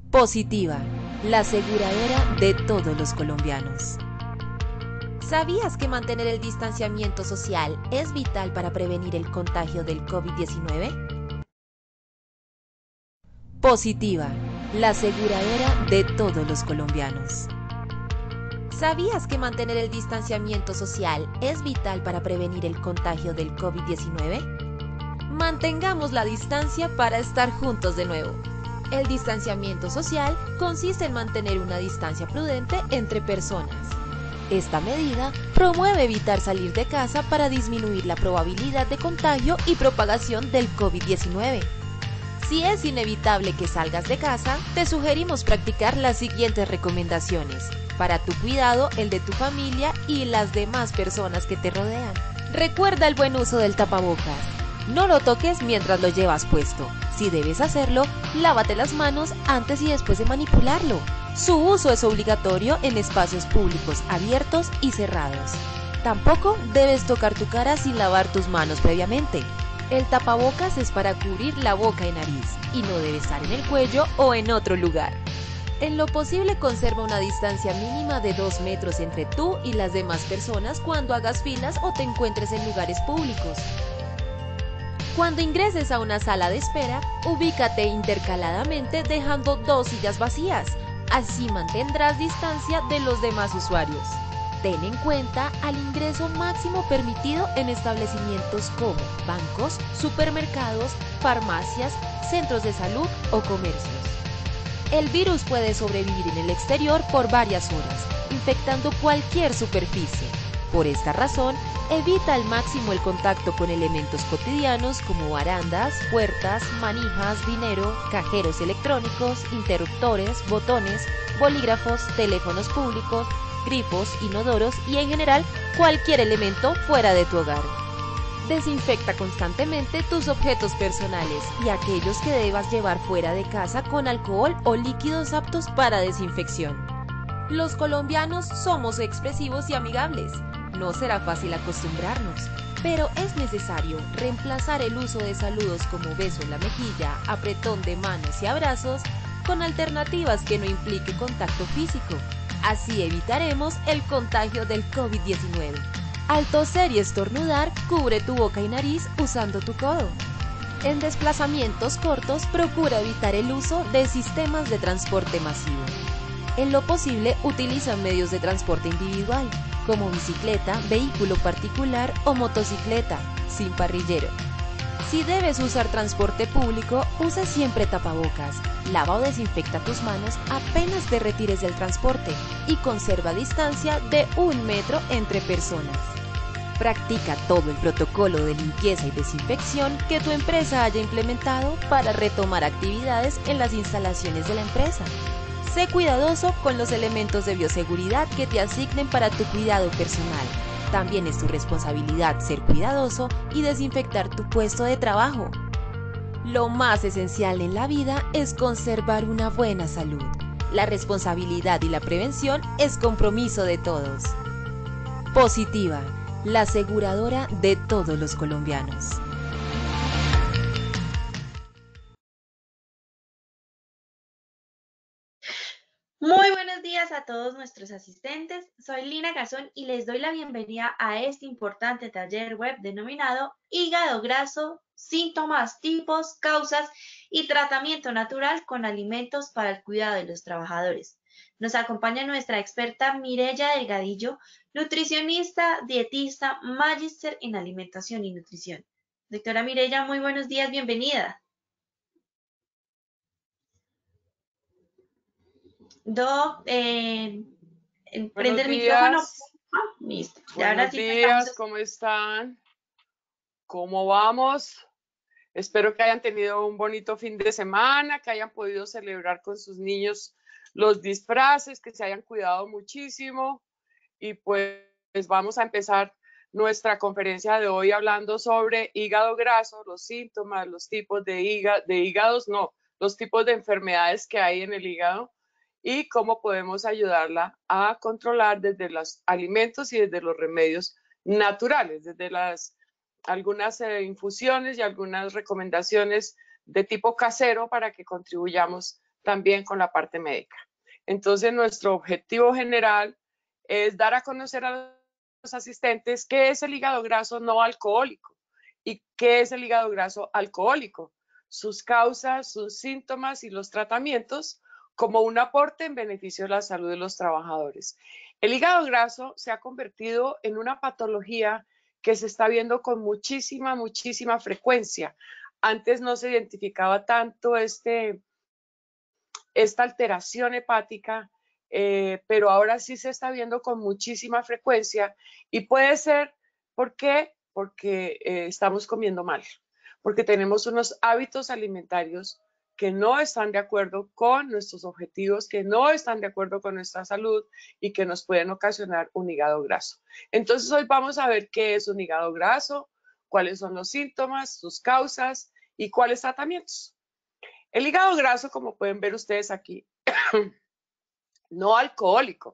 Positiva, la aseguradora de todos los colombianos. ¿Sabías que mantener el distanciamiento social es vital para prevenir el contagio del COVID-19? Positiva, la aseguradora de todos los colombianos. ¿Sabías que mantener el distanciamiento social es vital para prevenir el contagio del COVID-19? Mantengamos la distancia para estar juntos de nuevo. El distanciamiento social consiste en mantener una distancia prudente entre personas. Esta medida promueve evitar salir de casa para disminuir la probabilidad de contagio y propagación del COVID-19. Si es inevitable que salgas de casa, te sugerimos practicar las siguientes recomendaciones para tu cuidado, el de tu familia y las demás personas que te rodean. Recuerda el buen uso del tapabocas. No lo toques mientras lo llevas puesto. Si debes hacerlo, lávate las manos antes y después de manipularlo. Su uso es obligatorio en espacios públicos abiertos y cerrados. Tampoco debes tocar tu cara sin lavar tus manos previamente. El tapabocas es para cubrir la boca y nariz y no debe estar en el cuello o en otro lugar. En lo posible conserva una distancia mínima de 2 metros entre tú y las demás personas cuando hagas filas o te encuentres en lugares públicos. Cuando ingreses a una sala de espera, ubícate intercaladamente dejando 2 sillas vacías. Así mantendrás distancia de los demás usuarios. Ten en cuenta al ingreso máximo permitido en establecimientos como bancos, supermercados, farmacias, centros de salud o comercios. El virus puede sobrevivir en el exterior por varias horas, infectando cualquier superficie. Por esta razón, evita al máximo el contacto con elementos cotidianos como barandas, puertas, manijas, dinero, cajeros electrónicos, interruptores, botones, bolígrafos, teléfonos públicos, grifos, inodoros y en general cualquier elemento fuera de tu hogar. Desinfecta constantemente tus objetos personales y aquellos que debas llevar fuera de casa con alcohol o líquidos aptos para desinfección. Los colombianos somos expresivos y amigables. No será fácil acostumbrarnos, pero es necesario reemplazar el uso de saludos como beso en la mejilla, apretón de manos y abrazos con alternativas que no implique contacto físico. Así evitaremos el contagio del COVID-19. Al toser y estornudar, cubre tu boca y nariz usando tu codo. En desplazamientos cortos, procura evitar el uso de sistemas de transporte masivo. En lo posible, utiliza medios de transporte individual, como bicicleta, vehículo particular o motocicleta, sin parrillero. Si debes usar transporte público, usa siempre tapabocas, lava o desinfecta tus manos apenas te retires del transporte y conserva distancia de 1 metro entre personas. Practica todo el protocolo de limpieza y desinfección que tu empresa haya implementado para retomar actividades en las instalaciones de la empresa. Sé cuidadoso con los elementos de bioseguridad que te asignen para tu cuidado personal. También es tu responsabilidad ser cuidadoso y desinfectar tu puesto de trabajo. Lo más esencial en la vida es conservar una buena salud. La responsabilidad y la prevención es compromiso de todos. Positiva, la aseguradora de todos los colombianos. Muy buenos días a todos nuestros asistentes. Soy Lina Garzón y les doy la bienvenida a este importante taller web denominado Hígado graso, síntomas, tipos, causas y tratamiento natural con alimentos para el cuidado de los trabajadores. Nos acompaña nuestra experta Mireya Delgadillo, nutricionista, dietista, magíster en alimentación y nutrición. Doctora Mireya, muy buenos días, bienvenida. Doc, prende Buenos el micrófono. días, Listo. Y ahora buenos sí te estamos. días, ¿cómo están? ¿Cómo vamos? Espero que hayan tenido un bonito fin de semana, que hayan podido celebrar con sus niños los disfraces, que se hayan cuidado muchísimo. Y pues vamos a empezar nuestra conferencia de hoy hablando sobre hígado graso, los síntomas, los tipos de hígados, no, los tipos de enfermedades que hay en el hígado y cómo podemos ayudarla a controlar desde los alimentos y desde los remedios naturales, desde algunas infusiones y algunas recomendaciones de tipo casero para que contribuyamos también con la parte médica. Entonces, nuestro objetivo general es dar a conocer a los asistentes qué es el hígado graso no alcohólico y qué es el hígado graso alcohólico, sus causas, sus síntomas y los tratamientos como un aporte en beneficio de la salud de los trabajadores. El hígado graso se ha convertido en una patología que se está viendo con muchísima frecuencia. Antes no se identificaba tanto esta alteración hepática, pero ahora sí se está viendo con muchísima frecuencia y puede ser, ¿por qué? Porque estamos comiendo mal, porque tenemos unos hábitos alimentarios que no están de acuerdo con nuestros objetivos, que no están de acuerdo con nuestra salud y que nos pueden ocasionar un hígado graso. Entonces hoy vamos a ver qué es un hígado graso, cuáles son los síntomas, sus causas y cuáles tratamientos. El hígado graso, como pueden ver ustedes aquí, no alcohólico,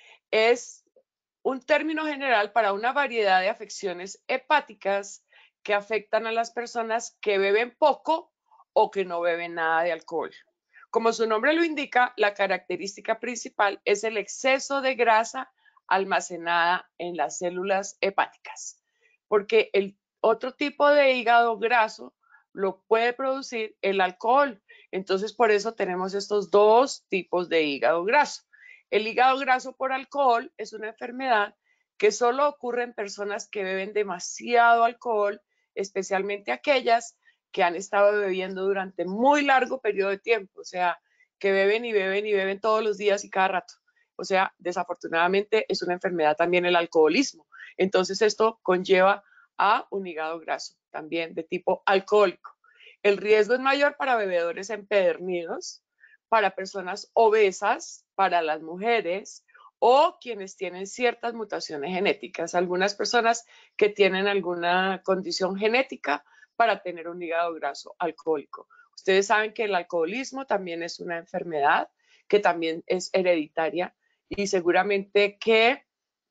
es un término general para una variedad de afecciones hepáticas que afectan a las personas que beben poco o que no beben nada de alcohol. Como su nombre lo indica, la característica principal es el exceso de grasa almacenada en las células hepáticas, porque el otro tipo de hígado graso lo puede producir el alcohol. Entonces, por eso tenemos estos dos tipos de hígado graso. El hígado graso por alcohol es una enfermedad que solo ocurre en personas que beben demasiado alcohol, especialmente aquellas que han estado bebiendo durante muy largo periodo de tiempo, o sea, que beben y beben y beben todos los días y cada rato. O sea, desafortunadamente es una enfermedad también el alcoholismo. Entonces esto conlleva a un hígado graso, también de tipo alcohólico. El riesgo es mayor para bebedores empedernidos, para personas obesas, para las mujeres o quienes tienen ciertas mutaciones genéticas. Algunas personas que tienen alguna condición genética para tener un hígado graso alcohólico. Ustedes saben que el alcoholismo también es una enfermedad que también es hereditaria y seguramente que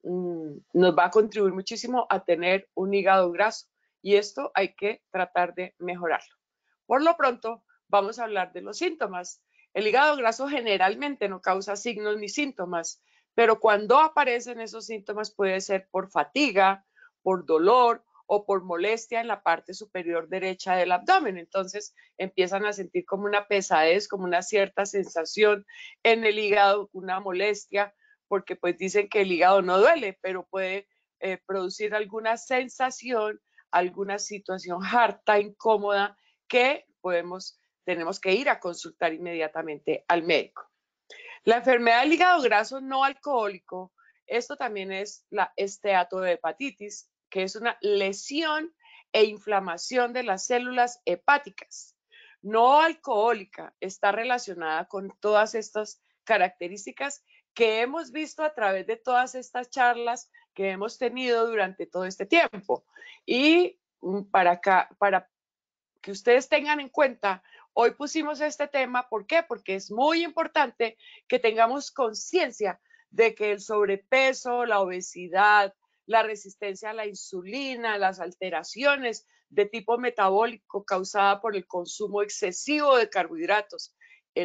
nos va a contribuir muchísimo a tener un hígado graso y esto hay que tratar de mejorarlo. Por lo pronto, vamos a hablar de los síntomas. El hígado graso generalmente no causa signos ni síntomas, pero cuando aparecen esos síntomas puede ser por fatiga, por dolor o por molestia en la parte superior derecha del abdomen. Entonces empiezan a sentir como una pesadez, como una cierta sensación en el hígado, una molestia, porque pues dicen que el hígado no duele, pero puede producir alguna sensación, alguna situación harta, incómoda, que tenemos que ir a consultar inmediatamente al médico. La enfermedad del hígado graso no alcohólico, esto también es la esteatohepatitis, que es una lesión e inflamación de las células hepáticas. No alcohólica está relacionada con todas estas características que hemos visto a través de todas estas charlas que hemos tenido durante todo este tiempo. Y para que ustedes tengan en cuenta, hoy pusimos este tema, ¿por qué? Porque es muy importante que tengamos conciencia de que el sobrepeso, la obesidad, la resistencia a la insulina, las alteraciones de tipo metabólico causada por el consumo excesivo de carbohidratos,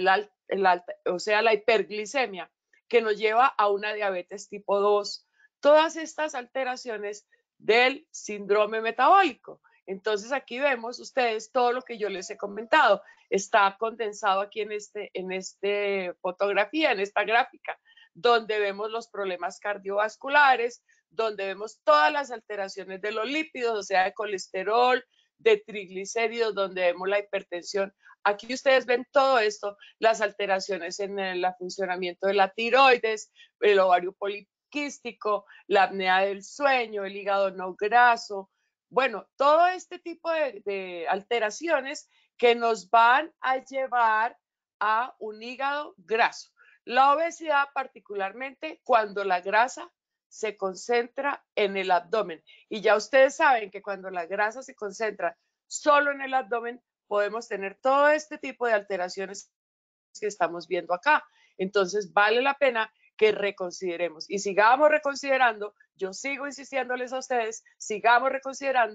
o sea, la hiperglicemia, que nos lleva a una diabetes tipo 2, todas estas alteraciones del síndrome metabólico. Entonces aquí vemos ustedes todo lo que yo les he comentado. Está condensado aquí en esta fotografía, en esta gráfica, donde vemos los problemas cardiovasculares, donde vemos todas las alteraciones de los lípidos, o sea, de colesterol, de triglicéridos, donde vemos la hipertensión. Aquí ustedes ven todo esto, las alteraciones en el funcionamiento de la tiroides, el ovario poliquístico, la apnea del sueño, el hígado no graso. Bueno, todo este tipo de alteraciones que nos van a llevar a un hígado graso. La obesidad particularmente cuando la grasa se concentra en el abdomen. Y ya ustedes saben que cuando la grasa se concentra solo en el abdomen, podemos tener todo este tipo de alteraciones que estamos viendo acá. Entonces, vale la pena que reconsideremos y sigamos reconsiderando. Yo sigo insistiéndoles a ustedes, sigamos reconsiderando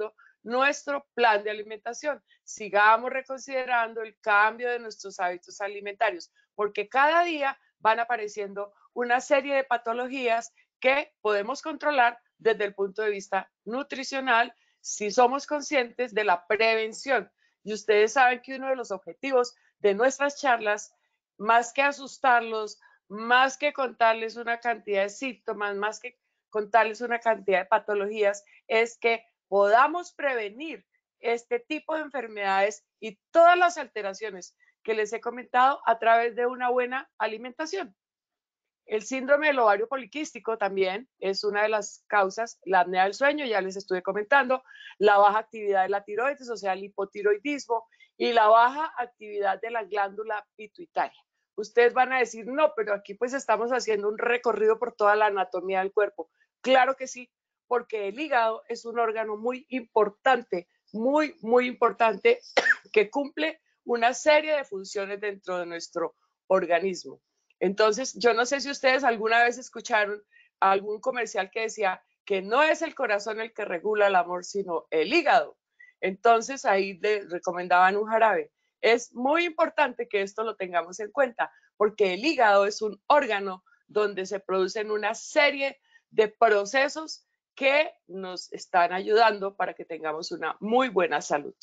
nuestro plan de alimentación. Sigamos reconsiderando el cambio de nuestros hábitos alimentarios, porque cada día van apareciendo una serie de patologías que podemos controlar desde el punto de vista nutricional si somos conscientes de la prevención. Y ustedes saben que uno de los objetivos de nuestras charlas, más que asustarlos, más que contarles una cantidad de síntomas, más que contarles una cantidad de patologías, es que podamos prevenir este tipo de enfermedades y todas las alteraciones que les he comentado a través de una buena alimentación. El síndrome del ovario poliquístico también es una de las causas, la apnea del sueño, ya les estuve comentando, la baja actividad de la tiroides, o sea, el hipotiroidismo, y la baja actividad de la glándula pituitaria. Ustedes van a decir, no, pero aquí pues estamos haciendo un recorrido por toda la anatomía del cuerpo. Claro que sí, porque el hígado es un órgano muy importante, muy importante, que cumple una serie de funciones dentro de nuestro organismo. Entonces, yo no sé si ustedes alguna vez escucharon algún comercial que decía que no es el corazón el que regula el amor, sino el hígado. Entonces, ahí le recomendaban un jarabe. Es muy importante que esto lo tengamos en cuenta, porque el hígado es un órgano donde se producen una serie de procesos que nos están ayudando para que tengamos una muy buena salud.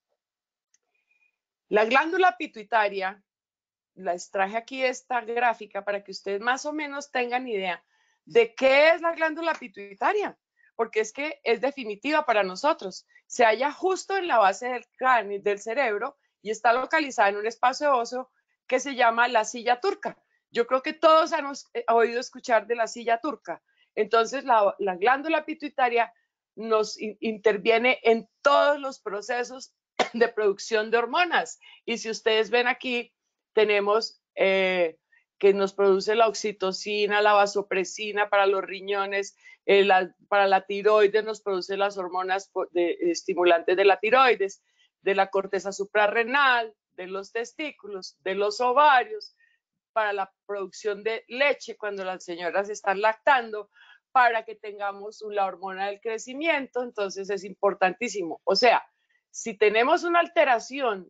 La glándula pituitaria, les traje aquí esta gráfica para que ustedes más o menos tengan idea de qué es la glándula pituitaria, porque es que es definitiva para nosotros. Se halla justo en la base del cráneo, del cerebro, y está localizada en un espacio óseo que se llama la silla turca. Yo creo que todos han oído escuchar de la silla turca. Entonces, la glándula pituitaria nos interviene en todos los procesos de producción de hormonas. Y si ustedes ven aquí, tenemos que nos produce la oxitocina, la vasopresina para los riñones, para la tiroides nos produce las hormonas estimulantes de la tiroides, de la corteza suprarrenal, de los testículos, de los ovarios, para la producción de leche cuando las señoras están lactando, para que tengamos la hormona del crecimiento. Entonces es importantísimo. O sea, si tenemos una alteración,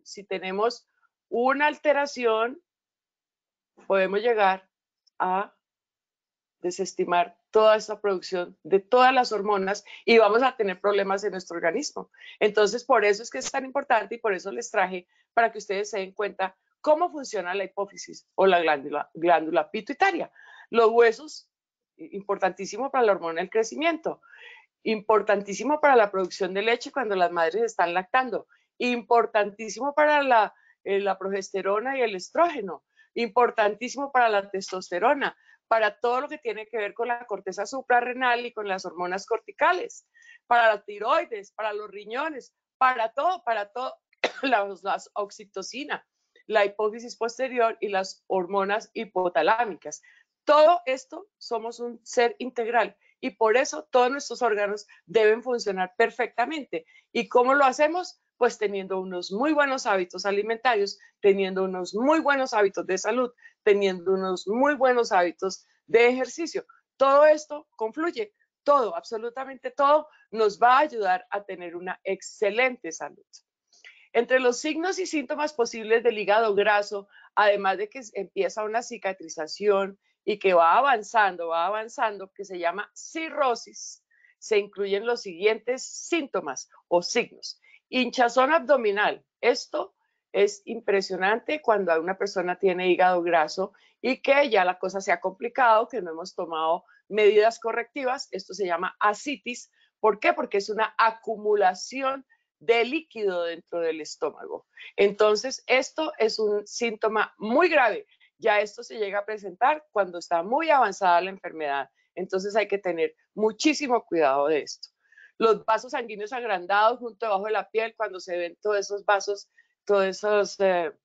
podemos llegar a desestimar toda esta producción de todas las hormonas y vamos a tener problemas en nuestro organismo. Entonces, por eso es que es tan importante y por eso les traje para que ustedes se den cuenta cómo funciona la hipófisis o la glándula pituitaria. Los huesos, importantísimo para la hormona del crecimiento, importantísimo para la producción de leche cuando las madres están lactando, importantísimo para la progesterona y el estrógeno, importantísimo para la testosterona, para todo lo que tiene que ver con la corteza suprarrenal y con las hormonas corticales, para la tiroides, para los riñones, para todo, la oxitocina, la hipófisis posterior y las hormonas hipotalámicas. Todo esto somos un ser integral y por eso todos nuestros órganos deben funcionar perfectamente. ¿Y cómo lo hacemos? Pues teniendo unos muy buenos hábitos alimentarios, teniendo unos muy buenos hábitos de salud, teniendo unos muy buenos hábitos de ejercicio. Todo esto confluye, todo, absolutamente todo, nos va a ayudar a tener una excelente salud. Entre los signos y síntomas posibles del hígado graso, además de que empieza una cicatrización y que va avanzando, que se llama cirrosis, se incluyen los siguientes síntomas o signos. Hinchazón abdominal. Esto es impresionante cuando una persona tiene hígado graso y que ya la cosa se ha complicado, que no hemos tomado medidas correctivas. Esto se llama ascitis. ¿Por qué? Porque es una acumulación de líquido dentro del estómago. Entonces, esto es un síntoma muy grave. Ya esto se llega a presentar cuando está muy avanzada la enfermedad. Entonces hay que tener muchísimo cuidado de esto. Los vasos sanguíneos agrandados junto debajo de la piel, cuando se ven todos esos vasos, todos esos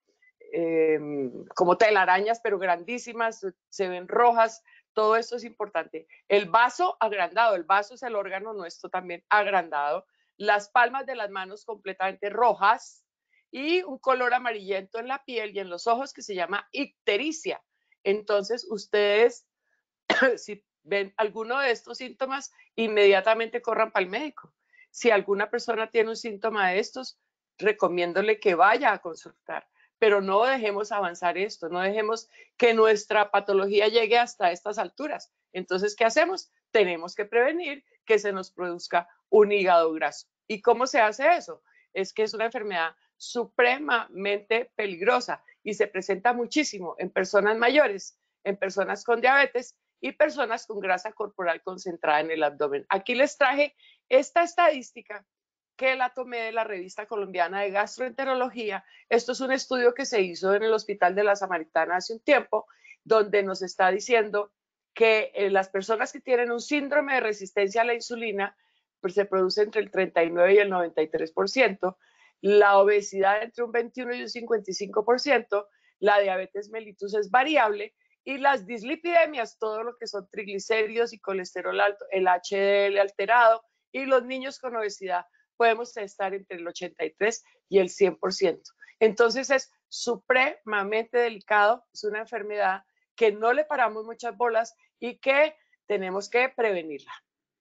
como telarañas, pero grandísimas, se ven rojas, todo esto es importante. El vaso agrandado, el vaso es el órgano nuestro también agrandado, las palmas de las manos completamente rojas y un color amarillento en la piel y en los ojos que se llama ictericia. Entonces, ustedes, si ven alguno de estos síntomas, inmediatamente corran para el médico. Si alguna persona tiene un síntoma de estos, recomiéndole que vaya a consultar, pero no dejemos avanzar esto, no dejemos que nuestra patología llegue hasta estas alturas. Entonces, ¿qué hacemos? Tenemos que prevenir que se nos produzca un hígado graso. ¿Y cómo se hace eso? Es que es una enfermedad supremamente peligrosa y se presenta muchísimo en personas mayores, en personas con diabetes y personas con grasa corporal concentrada en el abdomen. Aquí les traje esta estadística que la tomé de la Revista Colombiana de Gastroenterología. Esto es un estudio que se hizo en el Hospital de la Samaritana hace un tiempo, donde nos está diciendo que las personas que tienen un síndrome de resistencia a la insulina, pues se produce entre el 39 y el 93%, la obesidad entre un 21 y un 55%, la diabetes mellitus es variable, y las dislipidemias, todo lo que son triglicéridos y colesterol alto, el HDL alterado, y los niños con obesidad podemos estar entre el 83 y el 100%. Entonces es supremamente delicado, es una enfermedad que no le paramos muchas bolas y que tenemos que prevenirla.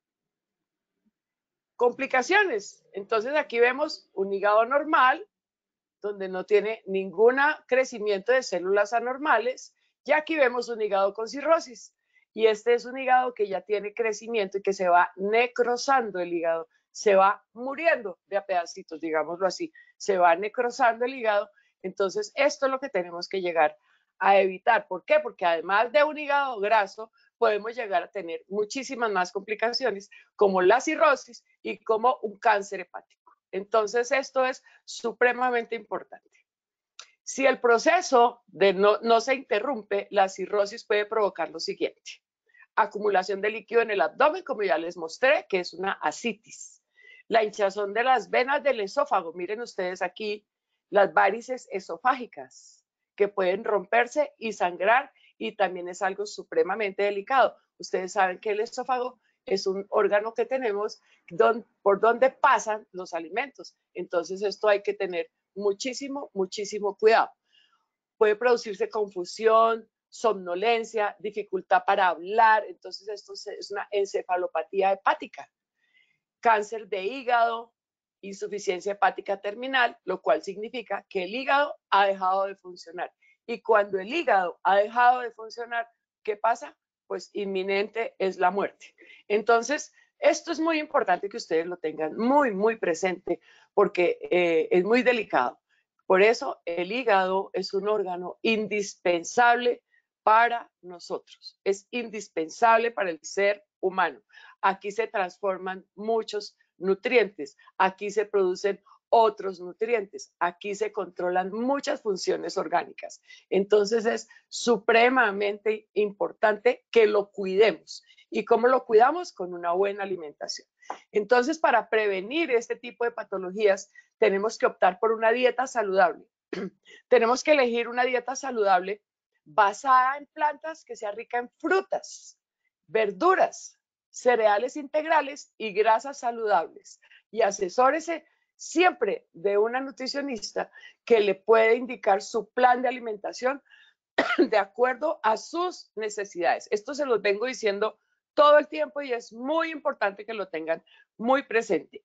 Complicaciones. Entonces aquí vemos un hígado normal, donde no tiene ningún crecimiento de células anormales, y aquí vemos un hígado con cirrosis. Y este es un hígado que ya tiene crecimiento y que se va necrosando el hígado, se va muriendo de a pedacitos, digámoslo así, se va necrosando el hígado. Entonces, esto es lo que tenemos que llegar a evitar. ¿Por qué? Porque además de un hígado graso, podemos llegar a tener muchísimas más complicaciones, como la cirrosis y como un cáncer hepático. Entonces, esto es supremamente importante. Si el proceso no se interrumpe, la cirrosis puede provocar lo siguiente: acumulación de líquido en el abdomen, como ya les mostré, que es una ascitis. La hinchazón de las venas del esófago. Miren ustedes aquí las varices esofágicas, que pueden romperse y sangrar, y también es algo supremamente delicado. Ustedes saben que el esófago es un órgano que tenemos por donde pasan los alimentos. Entonces esto hay que tener muchísimo, muchísimo cuidado. Puede producirse confusión, somnolencia, dificultad para hablar. Entonces esto es una encefalopatía hepática. Cáncer de hígado, insuficiencia hepática terminal, lo cual significa que el hígado ha dejado de funcionar. Y cuando el hígado ha dejado de funcionar, ¿qué pasa? Pues inminente es la muerte. Entonces, esto es muy importante que ustedes lo tengan muy, muy presente, porque es muy delicado. Por eso el hígado es un órgano indispensable para nosotros, es indispensable para el ser humano. Aquí se transforman muchos nutrientes, aquí se producen otros nutrientes, aquí se controlan muchas funciones orgánicas. Entonces es supremamente importante que lo cuidemos. ¿Y cómo lo cuidamos? Con una buena alimentación. Entonces, para prevenir este tipo de patologías, tenemos que optar por una dieta saludable. Tenemos que elegir una dieta saludable basada en plantas, que sea rica en frutas, verduras, cereales integrales y grasas saludables. Y asesórese siempre de una nutricionista que le puede indicar su plan de alimentación de acuerdo a sus necesidades. Esto se los vengo diciendo todo el tiempo y es muy importante que lo tengan muy presente.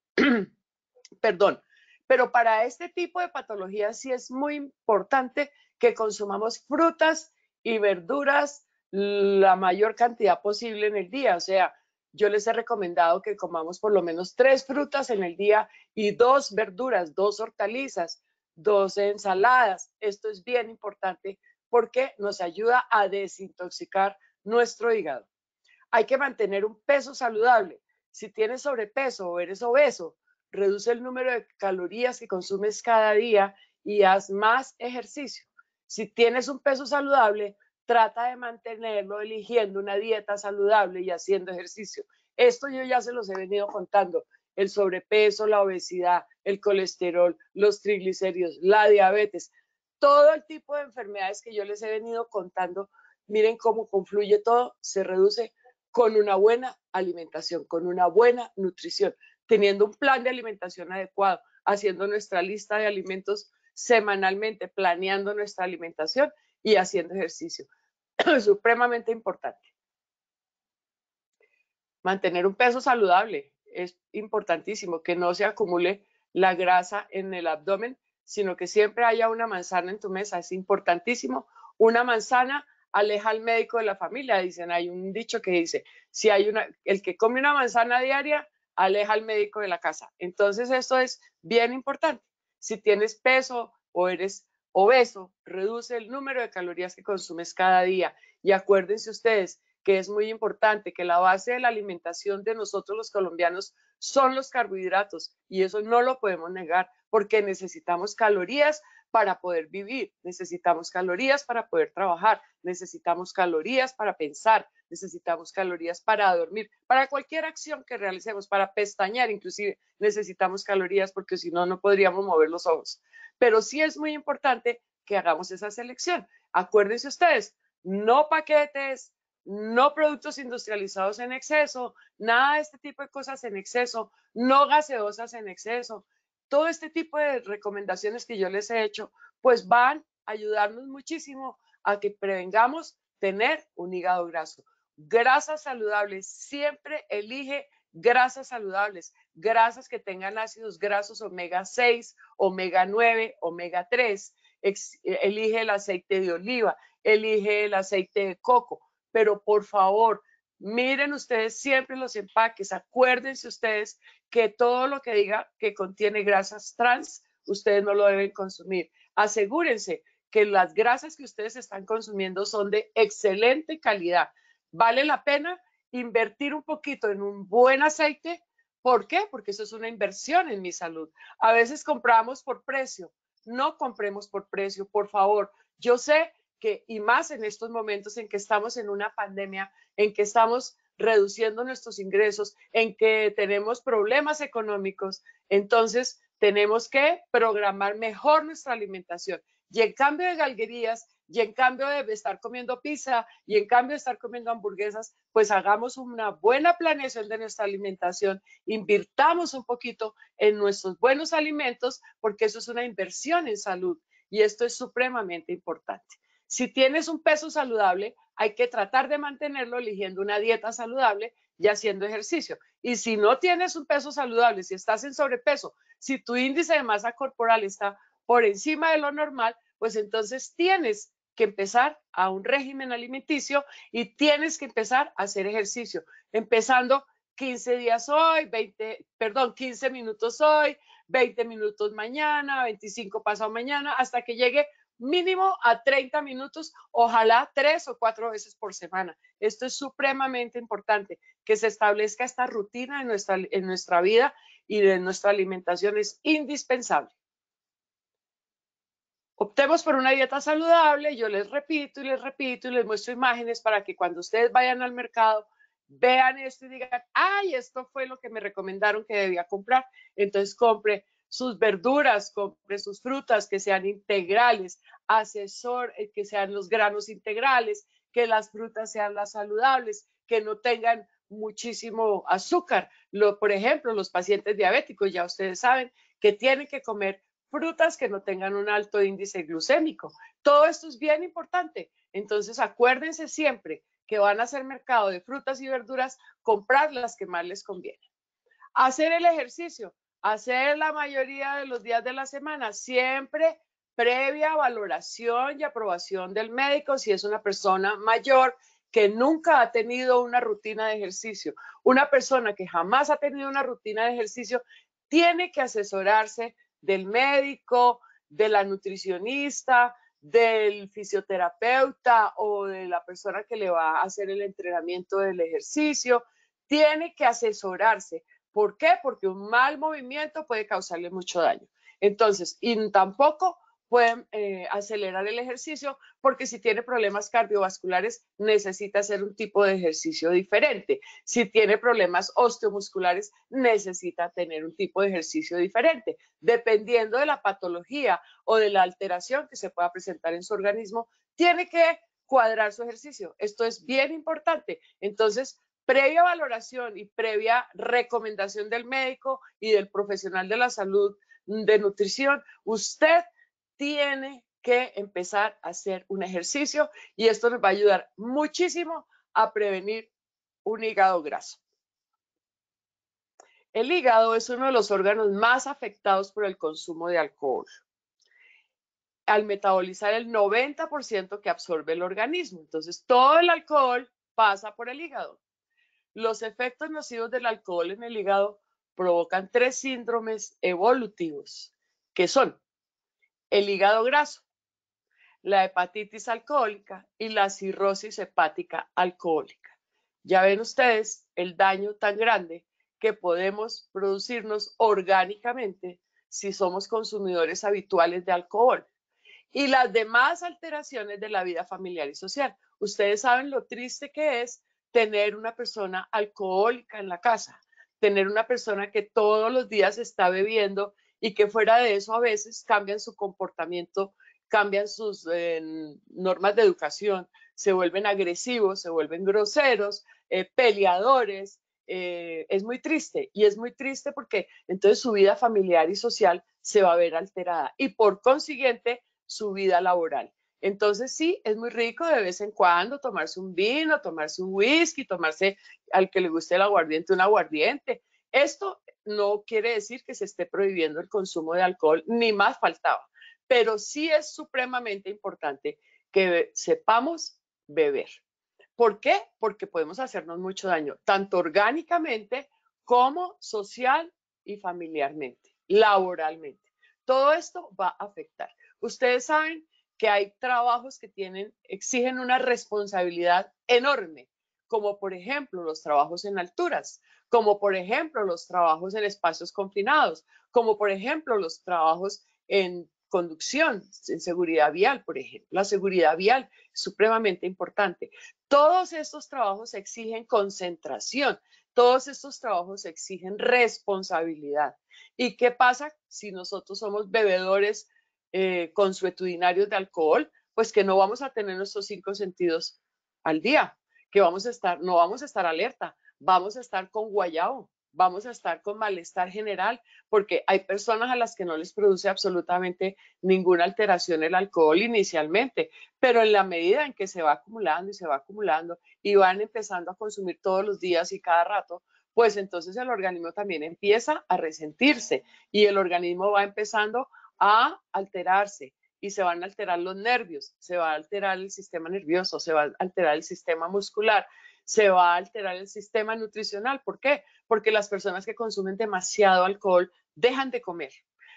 Perdón, pero para este tipo de patologías sí es muy importante que consumamos frutas y verduras la mayor cantidad posible en el día. O sea, yo les he recomendado que comamos por lo menos 3 frutas en el día y 2 verduras, 2 hortalizas, 2 ensaladas. Esto es bien importante porque nos ayuda a desintoxicar nuestro hígado. Hay que mantener un peso saludable. Si tienes sobrepeso o eres obeso, reduce el número de calorías que consumes cada día y haz más ejercicio. Si tienes un peso saludable, trata de mantenerlo eligiendo una dieta saludable y haciendo ejercicio. Esto yo ya se los he venido contando. El sobrepeso, la obesidad, el colesterol, los triglicéridos, la diabetes, todo el tipo de enfermedades que yo les he venido contando, miren cómo confluye todo, se reduce con una buena alimentación, con una buena nutrición, teniendo un plan de alimentación adecuado, haciendo nuestra lista de alimentos semanalmente, planeando nuestra alimentación y haciendo ejercicio. Supremamente importante. Mantener un peso saludable. es importantísimo que no se acumule la grasa en el abdomen, sino que siempre haya una manzana en tu mesa. Es importantísimo. Una manzana aleja al médico de la familia. Dicen, hay un dicho que dice, si hay el que come una manzana diaria, aleja al médico de la casa. Entonces, esto es bien importante. Si tienes peso o eres obeso, reduce el número de calorías que consumes cada día. Y acuérdense ustedes que es muy importante que la base de la alimentación de nosotros los colombianos son los carbohidratos, y eso no lo podemos negar, porque necesitamos calorías para poder vivir, necesitamos calorías para poder trabajar, necesitamos calorías para pensar, necesitamos calorías para dormir, para cualquier acción que realicemos, para pestañear inclusive necesitamos calorías, porque si no, no podríamos mover los ojos. Pero sí es muy importante que hagamos esa selección. Acuérdense ustedes, no paquetes, no productos industrializados en exceso, nada de este tipo de cosas en exceso, no gaseosas en exceso. Todo este tipo de recomendaciones que yo les he hecho, pues van a ayudarnos muchísimo a que prevengamos tener un hígado graso. Grasas saludables, siempre elige grasas saludables, grasas que tengan ácidos grasos omega 6, omega 9, omega 3. Elige el aceite de oliva, elige el aceite de coco. Pero por favor, miren ustedes siempre los empaques, acuérdense ustedes que todo lo que diga que contiene grasas trans, ustedes no lo deben consumir. Asegúrense que las grasas que ustedes están consumiendo son de excelente calidad. Vale la pena invertir un poquito en un buen aceite. ¿Por qué? Porque eso es una inversión en mi salud. A veces compramos por precio. No compremos por precio, por favor. Yo sé y más en estos momentos en que estamos en una pandemia, en que estamos reduciendo nuestros ingresos, en que tenemos problemas económicos, entonces tenemos que programar mejor nuestra alimentación. Y en cambio de galguerías, y en cambio de estar comiendo pizza, y en cambio de estar comiendo hamburguesas, pues hagamos una buena planeación de nuestra alimentación, invirtamos un poquito en nuestros buenos alimentos, porque eso es una inversión en salud, y esto es supremamente importante. Si tienes un peso saludable, hay que tratar de mantenerlo eligiendo una dieta saludable y haciendo ejercicio. Y si no tienes un peso saludable, si estás en sobrepeso, si tu índice de masa corporal está por encima de lo normal, pues entonces tienes que empezar a un régimen alimenticio y tienes que empezar a hacer ejercicio, empezando 15 días hoy, 15 minutos hoy, 20 minutos mañana, 25 pasado mañana, hasta que llegue mínimo a 30 minutos, ojalá 3 o 4 veces por semana. Esto es supremamente importante, que se establezca esta rutina en nuestra vida y de nuestra alimentación es indispensable. Optemos por una dieta saludable, yo les repito y les repito y les muestro imágenes para que cuando ustedes vayan al mercado vean esto y digan, ay, esto fue lo que me recomendaron que debía comprar. Entonces compre sus verduras, compre sus frutas que sean integrales, que sean los granos integrales, que las frutas sean las saludables, que no tengan muchísimo azúcar. Por ejemplo, los pacientes diabéticos, ya ustedes saben que tienen que comer frutas que no tengan un alto índice glucémico. Todo esto es bien importante. Entonces, acuérdense siempre que van a hacer mercado de frutas y verduras, comprar las que más les conviene. Hacer el ejercicio, hacer la mayoría de los días de la semana, siempre previa valoración y aprobación del médico si es una persona mayor que nunca ha tenido una rutina de ejercicio. Una persona que jamás ha tenido una rutina de ejercicio tiene que asesorarse del médico, de la nutricionista, del fisioterapeuta o de la persona que le va a hacer el entrenamiento del ejercicio. Tiene que asesorarse. ¿Por qué? Porque un mal movimiento puede causarle mucho daño. Entonces, y tampoco pueden acelerar el ejercicio porque si tiene problemas cardiovasculares necesita hacer un tipo de ejercicio diferente. Si tiene problemas osteomusculares necesita tener un tipo de ejercicio diferente. Dependiendo de la patología o de la alteración que se pueda presentar en su organismo, tiene que cuadrar su ejercicio. Esto es bien importante. Entonces, previa valoración y previa recomendación del médico y del profesional de la salud de nutrición, usted tiene que empezar a hacer un ejercicio y esto nos va a ayudar muchísimo a prevenir un hígado graso. El hígado es uno de los órganos más afectados por el consumo de alcohol, al metabolizar el 90% que absorbe el organismo. Entonces, todo el alcohol pasa por el hígado. Los efectos nocivos del alcohol en el hígado provocan 3 síndromes evolutivos, que son el hígado graso, la hepatitis alcohólica y la cirrosis hepática alcohólica. Ya ven ustedes el daño tan grande que podemos producirnos orgánicamente si somos consumidores habituales de alcohol. Y las demás alteraciones de la vida familiar y social. Ustedes saben lo triste que es tener una persona alcohólica en la casa, tener una persona que todos los días está bebiendo y que fuera de eso a veces cambian su comportamiento, cambian sus normas de educación, se vuelven agresivos, se vuelven groseros, peleadores. Es muy triste, y es muy triste porque entonces su vida familiar y social se va a ver alterada y por consiguiente su vida laboral. Entonces sí, es muy rico de vez en cuando tomarse un vino, tomarse un whisky, tomarse al que le guste el aguardiente, un aguardiente. Esto no quiere decir que se esté prohibiendo el consumo de alcohol, ni más faltaba, pero sí es supremamente importante que sepamos beber. ¿Por qué? Porque podemos hacernos mucho daño, tanto orgánicamente como social y familiarmente, laboralmente. Todo esto va a afectar. Ustedes saben que hay trabajos que exigen una responsabilidad enorme, como por ejemplo los trabajos en alturas, como por ejemplo los trabajos en espacios confinados, como por ejemplo los trabajos en conducción, en seguridad vial, por ejemplo. La seguridad vial es supremamente importante. Todos estos trabajos exigen concentración, todos estos trabajos exigen responsabilidad. ¿Y qué pasa si nosotros somos bebedores consuetudinarios de alcohol? Pues que no vamos a tener nuestros 5 sentidos al día, que no vamos a estar alerta, vamos a estar con guayabo, vamos a estar con malestar general, porque hay personas a las que no les produce absolutamente ninguna alteración el alcohol inicialmente, pero en la medida en que se va acumulando y se va acumulando y van empezando a consumir todos los días y cada rato, pues entonces el organismo también empieza a resentirse y el organismo va empezando a alterarse y se van a alterar los nervios, se va a alterar el sistema nervioso, se va a alterar el sistema muscular, se va a alterar el sistema nutricional. ¿Por qué? Porque las personas que consumen demasiado alcohol dejan de comer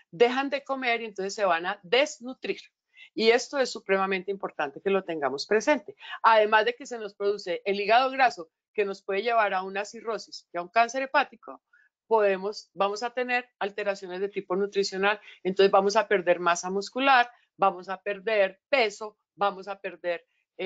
y entonces se van a desnutrir. Y esto es supremamente importante que lo tengamos presente. Además de que se nos produce el hígado graso, que nos puede llevar a una cirrosis y a un cáncer hepático, vamos a tener alteraciones de tipo nutricional, entonces vamos a perder masa muscular, vamos a perder peso, vamos a perder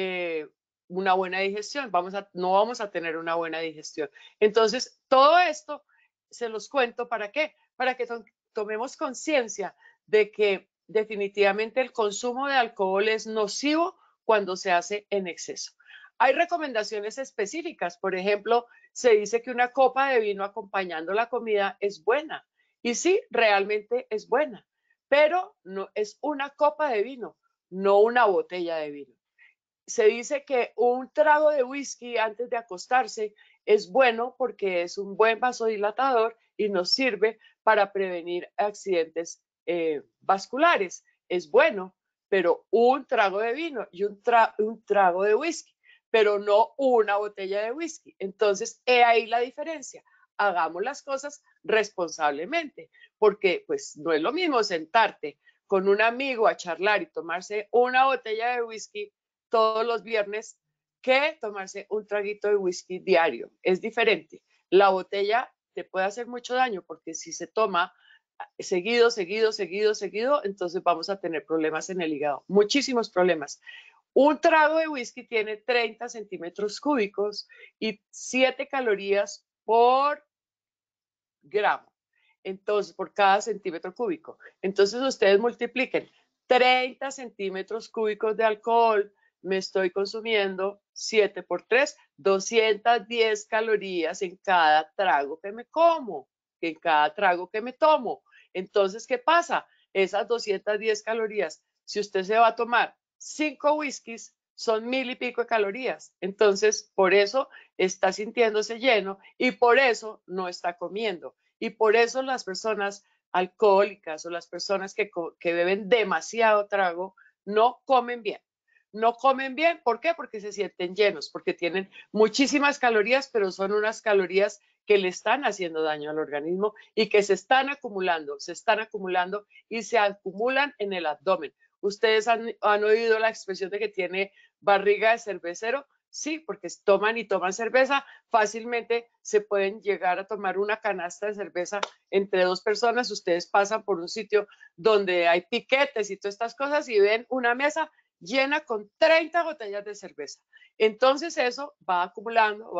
una buena digestión, no vamos a tener una buena digestión. Entonces, todo esto se los cuento, ¿para qué? Para que tomemos conciencia de que definitivamente el consumo de alcohol es nocivo cuando se hace en exceso. Hay recomendaciones específicas, por ejemplo, se dice que una copa de vino acompañando la comida es buena, y sí, realmente es buena, pero no es una copa de vino, no una botella de vino. Se dice que un trago de whisky antes de acostarse es bueno porque es un buen vasodilatador y nos sirve para prevenir accidentes vasculares. Es bueno, pero un trago de vino y un trago de whisky, pero no una botella de whisky. Entonces, he ahí la diferencia. Hagamos las cosas responsablemente, porque pues no es lo mismo sentarte con un amigo a charlar y tomarse una botella de whisky todos los viernes que tomarse un traguito de whisky diario. Es diferente. La botella te puede hacer mucho daño porque si se toma seguido, entonces vamos a tener problemas en el hígado, muchísimos problemas. Un trago de whisky tiene 30 centímetros cúbicos y 7 calorías por gramo, entonces por cada centímetro cúbico. Entonces ustedes multipliquen 30 centímetros cúbicos de alcohol, me estoy consumiendo 7 por 3, 210 calorías en cada trago que me como, en cada trago que me tomo. Entonces, ¿qué pasa? Esas 210 calorías, si usted se va a tomar 5 whiskies, son 1000 y pico de calorías. Entonces, por eso está sintiéndose lleno y por eso no está comiendo. Y por eso las personas alcohólicas o las personas que beben demasiado trago no comen bien. No comen bien, ¿por qué? Porque se sienten llenos, porque tienen muchísimas calorías, pero son unas calorías que le están haciendo daño al organismo y que se están acumulando y se acumulan en el abdomen. ¿Ustedes han oído la expresión de que tiene barriga de cervecero? Sí, porque toman y toman cerveza, fácilmente se pueden llegar a tomar una canasta de cerveza entre dos personas. Ustedes pasan por un sitio donde hay piquetes y todas estas cosas y ven una mesa llena con 30 botellas de cerveza. Entonces eso va acumulando,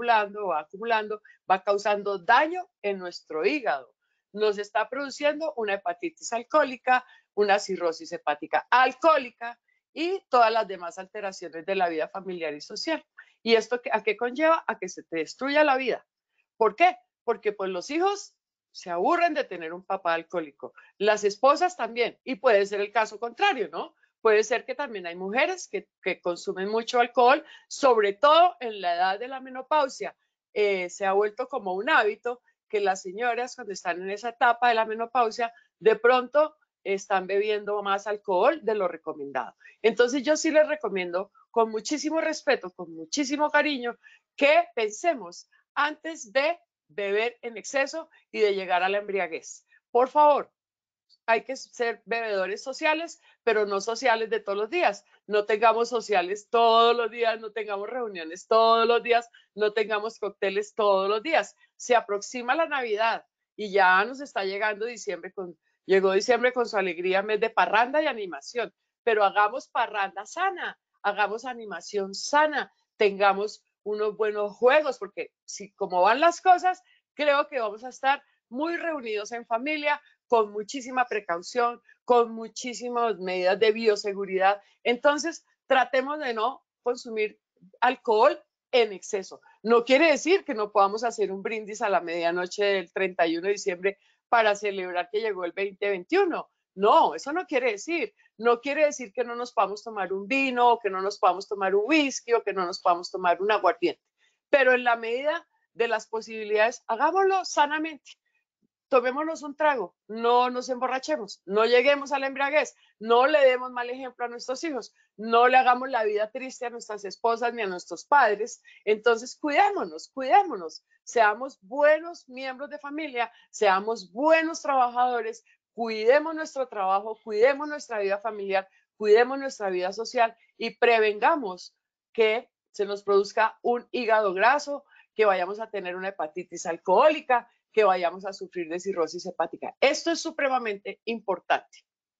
va causando daño en nuestro hígado. Nos está produciendo una hepatitis alcohólica, una cirrosis hepática alcohólica y todas las demás alteraciones de la vida familiar y social. ¿Y esto a qué conlleva? A que se te destruya la vida. ¿Por qué? Porque pues los hijos se aburren de tener un papá alcohólico, las esposas también, y puede ser el caso contrario, ¿no? Puede ser que también hay mujeres que consumen mucho alcohol, sobre todo en la edad de la menopausia. Se ha vuelto como un hábito que las señoras cuando están en esa etapa de la menopausia, de pronto están bebiendo más alcohol de lo recomendado. Entonces yo sí les recomiendo con muchísimo respeto, con muchísimo cariño, que pensemos antes de beber en exceso y de llegar a la embriaguez. Por favor, hay que ser bebedores sociales, pero no sociales de todos los días. No tengamos sociales todos los días, no tengamos reuniones todos los días, no tengamos cócteles todos los días. Se aproxima la Navidad y ya nos está llegando diciembre llegó diciembre con su alegría, mes de parranda y animación, pero hagamos parranda sana, hagamos animación sana, tengamos unos buenos juegos, porque si como van las cosas, creo que vamos a estar muy reunidos en familia, con muchísima precaución, con muchísimas medidas de bioseguridad. Entonces, tratemos de no consumir alcohol en exceso. No quiere decir que no podamos hacer un brindis a la medianoche del 31 de diciembre para celebrar que llegó el 2021. No, eso no quiere decir. No quiere decir que no nos podamos tomar un vino, o que no nos podamos tomar un whisky, o que no nos podamos tomar un aguardiente. Pero en la medida de las posibilidades, hagámoslo sanamente. Tomémonos un trago, no nos emborrachemos, no lleguemos a la embriaguez, no le demos mal ejemplo a nuestros hijos, no le hagamos la vida triste a nuestras esposas ni a nuestros padres. Entonces, cuidémonos, seamos buenos miembros de familia, seamos buenos trabajadores, cuidemos nuestro trabajo, cuidemos nuestra vida familiar, cuidemos nuestra vida social y prevengamos que se nos produzca un hígado graso, que vayamos a tener una hepatitis alcohólica, que vayamos a sufrir de cirrosis hepática. Esto es supremamente importante.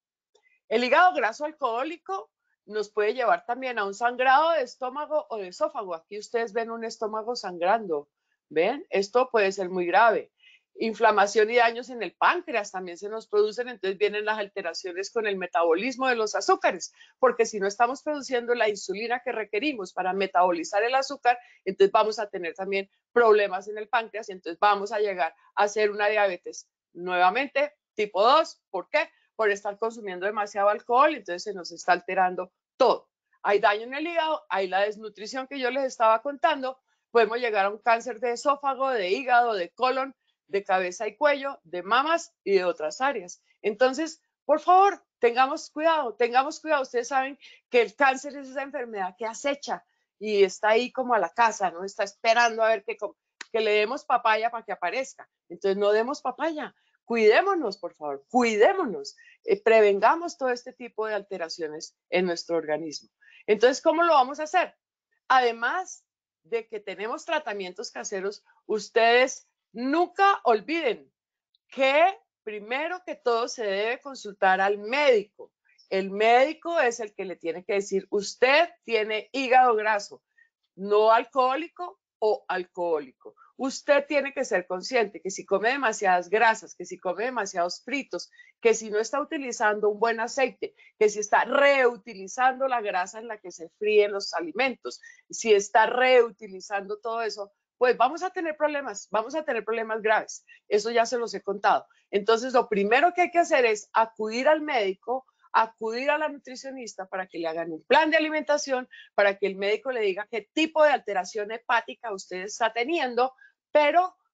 El hígado graso alcohólico nos puede llevar también a un sangrado de estómago o de esófago. Aquí ustedes ven un estómago sangrando. ¿Ven? Esto puede ser muy grave. Inflamación y daños en el páncreas también se nos producen, entonces vienen las alteraciones con el metabolismo de los azúcares, porque si no estamos produciendo la insulina que requerimos para metabolizar el azúcar, entonces vamos a tener también problemas en el páncreas y entonces vamos a llegar a hacer una diabetes nuevamente tipo 2. ¿Por qué? Por estar consumiendo demasiado alcohol, entonces se nos está alterando todo. Hay daño en el hígado, hay la desnutrición que yo les estaba contando, podemos llegar a un cáncer de esófago, de hígado, de colon, de cabeza y cuello, de mamas y de otras áreas. Entonces, por favor, tengamos cuidado. Ustedes saben que el cáncer es esa enfermedad que acecha y está ahí como a la casa, ¿no? Está esperando a ver que le demos papaya para que aparezca. Entonces, no demos papaya. Cuidémonos, por favor, cuidémonos. Prevengamos todo este tipo de alteraciones en nuestro organismo. Entonces, ¿cómo lo vamos a hacer? Además de que tenemos tratamientos caseros, ustedes nunca olviden que primero que todo se debe consultar al médico. El médico es el que le tiene que decir, usted tiene hígado graso, no alcohólico o alcohólico. Usted tiene que ser consciente que si come demasiadas grasas, que si come demasiados fritos, que si no está utilizando un buen aceite, que si está reutilizando la grasa en la que se fríen los alimentos, si está reutilizando todo eso, pues vamos a tener problemas graves. Eso ya se los he contado. Entonces, lo primero que hay que hacer es acudir al médico, acudir a la nutricionista para que le hagan un plan de alimentación, para que el médico le diga qué tipo de alteración hepática usted está teniendo, pero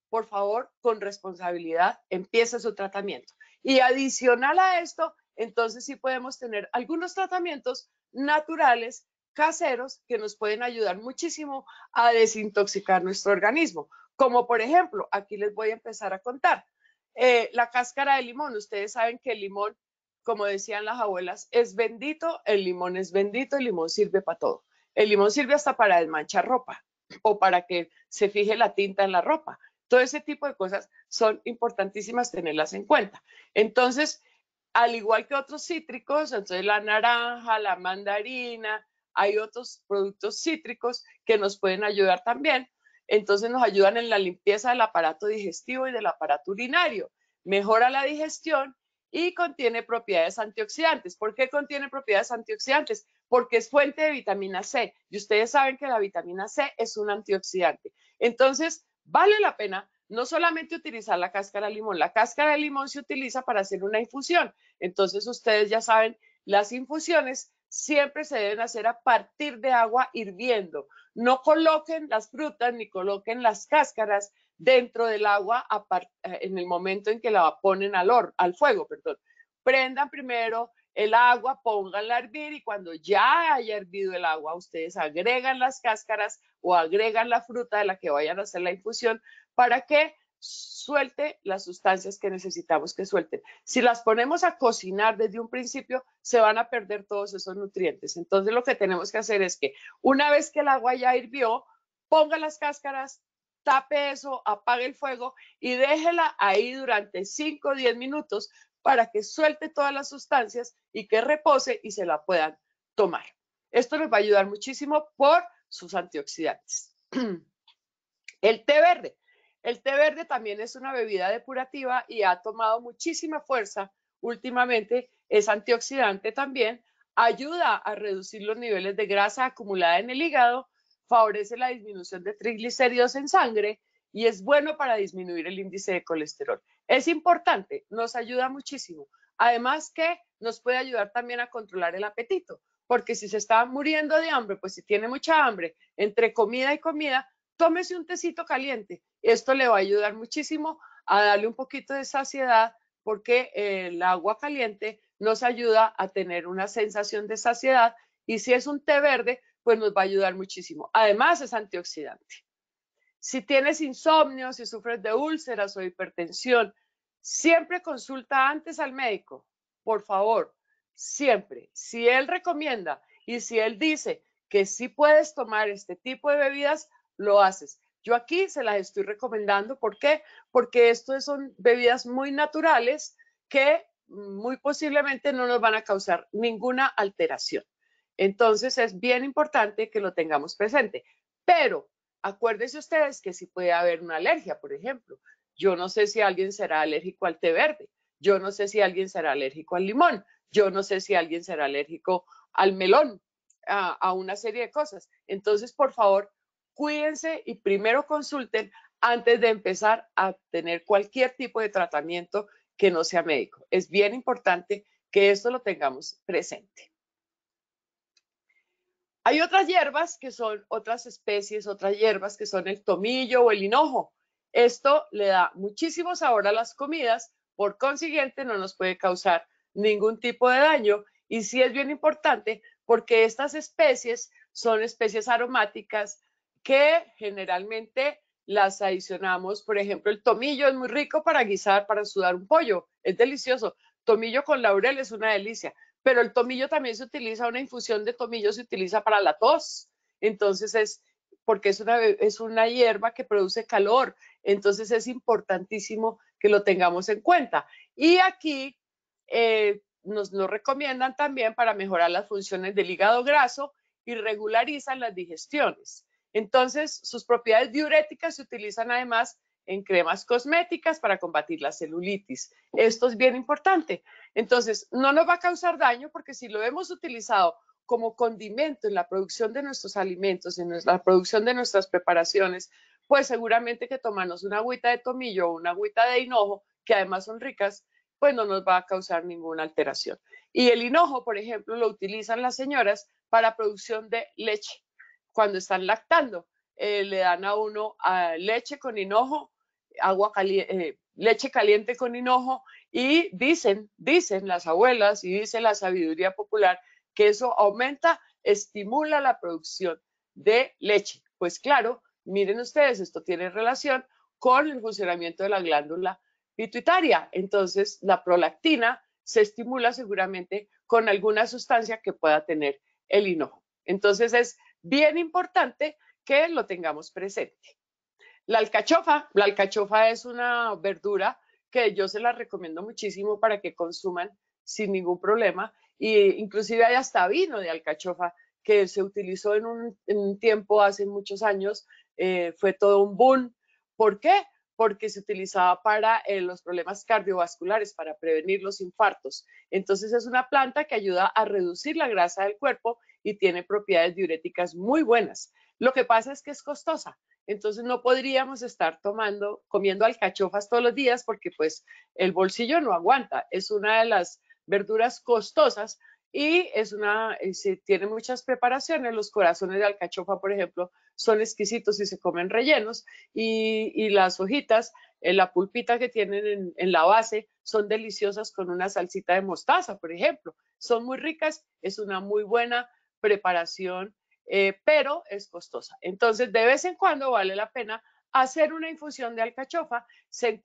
por favor, con responsabilidad, empiece su tratamiento. Y adicional a esto, entonces sí podemos tener algunos tratamientos naturales, caseros, que nos pueden ayudar muchísimo a desintoxicar nuestro organismo. Como por ejemplo, aquí les voy a empezar a contar. La cáscara de limón. Ustedes saben que el limón, como decían las abuelas, es bendito, el limón es bendito, el limón sirve para todo. El limón sirve hasta para desmanchar ropa o para que se fije la tinta en la ropa. Todo ese tipo de cosas son importantísimas tenerlas en cuenta. Entonces, al igual que otros cítricos, entonces la naranja, la mandarina, hay otros productos cítricos que nos pueden ayudar también. Entonces nos ayudan en la limpieza del aparato digestivo y del aparato urinario. Mejora la digestión y contiene propiedades antioxidantes. ¿Por qué contiene propiedades antioxidantes? Porque es fuente de vitamina C. Y ustedes saben que la vitamina C es un antioxidante. Entonces, vale la pena no solamente utilizar la cáscara de limón. La cáscara de limón se utiliza para hacer una infusión. Entonces, ustedes ya saben, las infusiones siempre se deben hacer a partir de agua hirviendo. No coloquen las frutas ni coloquen las cáscaras dentro del agua en el momento en que la ponen al fuego. Prendan primero el agua, pónganla a hervir y cuando ya haya hervido el agua, ustedes agregan las cáscaras o agregan la fruta de la que vayan a hacer la infusión para que suelte las sustancias que necesitamos que suelten. Si las ponemos a cocinar desde un principio, se van a perder todos esos nutrientes. Entonces lo que tenemos que hacer es que una vez que el agua ya hirvió, ponga las cáscaras, tape eso, apague el fuego y déjela ahí durante 5 o 10 minutos para que suelte todas las sustancias y que repose y se la puedan tomar. Esto les va a ayudar muchísimo por sus antioxidantes. El té verde. El té verde también es una bebida depurativa y ha tomado muchísima fuerza últimamente. Es antioxidante también, ayuda a reducir los niveles de grasa acumulada en el hígado, favorece la disminución de triglicéridos en sangre y es bueno para disminuir el índice de colesterol. Es importante, nos ayuda muchísimo. Además que nos puede ayudar también a controlar el apetito, porque si se está muriendo de hambre, pues si tiene mucha hambre, entre comida y comida, tómese un tecito caliente. Esto le va a ayudar muchísimo a darle un poquito de saciedad porque el agua caliente nos ayuda a tener una sensación de saciedad y si es un té verde, pues nos va a ayudar muchísimo. Además es antioxidante. Si tienes insomnio, si sufres de úlceras o hipertensión, siempre consulta antes al médico, por favor, siempre. Si él recomienda y si él dice que sí puedes tomar este tipo de bebidas, lo haces. Yo aquí se las estoy recomendando. ¿Por qué? Porque esto son bebidas muy naturales que muy posiblemente no nos van a causar ninguna alteración. Entonces es bien importante que lo tengamos presente. Pero acuérdense ustedes que sí puede haber una alergia, por ejemplo. Yo no sé si alguien será alérgico al té verde. Yo no sé si alguien será alérgico al limón. Yo no sé si alguien será alérgico al melón, a una serie de cosas. Entonces, por favor, cuídense y primero consulten antes de empezar a tener cualquier tipo de tratamiento que no sea médico. Es bien importante que esto lo tengamos presente. Hay otras hierbas que son otras especies, otras hierbas que son el tomillo o el hinojo. Esto le da muchísimo sabor a las comidas, por consiguiente no nos puede causar ningún tipo de daño y sí es bien importante porque estas especies son especies aromáticas que generalmente las adicionamos. Por ejemplo, el tomillo es muy rico para guisar, para sudar un pollo, es delicioso. Tomillo con laurel es una delicia. Pero el tomillo también se utiliza, una infusión de tomillo se utiliza para la tos. Entonces porque es una hierba que produce calor. Entonces es importantísimo que lo tengamos en cuenta. Y aquí nos lo recomiendan también para mejorar las funciones del hígado graso y regularizan las digestiones. Entonces sus propiedades diuréticas se utilizan además en cremas cosméticas para combatir la celulitis. Esto es bien importante. Entonces, no nos va a causar daño porque si lo hemos utilizado como condimento en la producción de nuestros alimentos, en la producción de nuestras preparaciones, pues seguramente que tomarnos una agüita de tomillo o una agüita de hinojo, que además son ricas, pues no nos va a causar ninguna alteración. Y el hinojo, por ejemplo, lo utilizan las señoras para producción de leche. Cuando están lactando, le dan a uno leche con hinojo leche caliente con hinojo, y dicen las abuelas y dice la sabiduría popular que eso aumenta, estimula la producción de leche. Pues claro, miren ustedes, esto tiene relación con el funcionamiento de la glándula pituitaria. Entonces, la prolactina se estimula seguramente con alguna sustancia que pueda tener el hinojo. Entonces, es bien importante que lo tengamos presente. La alcachofa es una verdura que yo se la recomiendo muchísimo para que consuman sin ningún problema. Y inclusive hay hasta vino de alcachofa que se utilizó en un tiempo, hace muchos años, fue todo un boom. ¿Por qué? Porque se utilizaba para los problemas cardiovasculares, para prevenir los infartos. Entonces es una planta que ayuda a reducir la grasa del cuerpo y tiene propiedades diuréticas muy buenas. Lo que pasa es que es costosa. Entonces no podríamos estar comiendo alcachofas todos los días porque pues el bolsillo no aguanta. Es una de las verduras costosas y tiene muchas preparaciones. Los corazones de alcachofa, por ejemplo, son exquisitos y se comen rellenos, y las hojitas, la pulpita que tienen en la base, son deliciosas con una salsita de mostaza, por ejemplo. Son muy ricas, es una muy buena preparación, pero es costosa. Entonces, de vez en cuando vale la pena hacer una infusión de alcachofa. Se